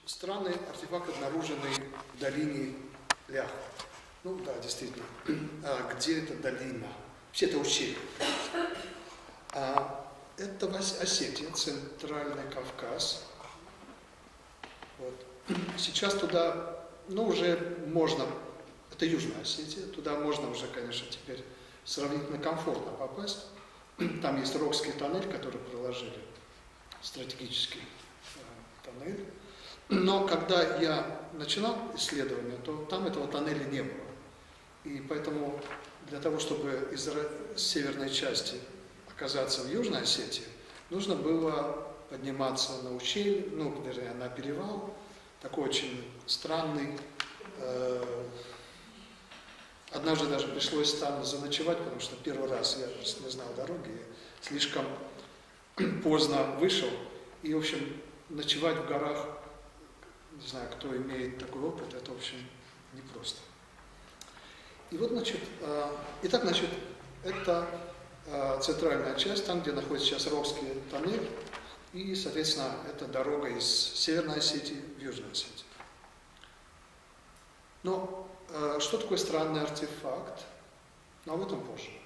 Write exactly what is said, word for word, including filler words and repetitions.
странный артефакт, обнаруженный в долине Лях. Ну да, действительно. А где эта долина? Вообще это ущелье. А, это Осетия, Центральный Кавказ. Вот. Сейчас туда, ну уже можно, это Южная Осетия, туда можно уже, конечно, теперь сравнительно комфортно попасть. Там есть Рокский тоннель, который проложили, стратегический э, тоннель. Но когда я начинал исследование, то там этого тоннеля не было. И поэтому для того, чтобы из северной части оказаться в Южной Осетии, нужно было подниматься на ущелье, ну, вернее, на перевал, такой очень странный. Э, однажды даже пришлось там заночевать, потому что первый раз я не знал дороги, слишком поздно вышел. И, в общем, ночевать в горах, не знаю, кто имеет такой опыт, это, в общем, непросто. И вот, значит, э, итак, значит, это э, центральная часть, там, где находится сейчас Рокский тоннель, и, соответственно, это дорога из Северной Осетии в Южную Осетию. Но э, что такое странный артефакт? Но об этом позже.